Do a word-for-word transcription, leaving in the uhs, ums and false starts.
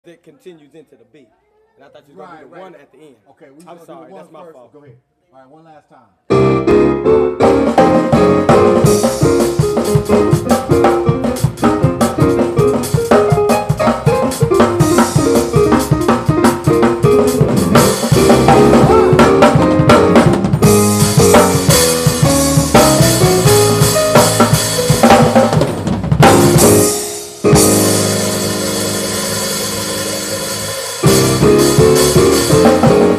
that continues into the beat. And I thought you were right, going to do the right. one at the end. Okay, we I'm sorry, that's my first. fault. Go ahead. All right, one last time. We'll be right back.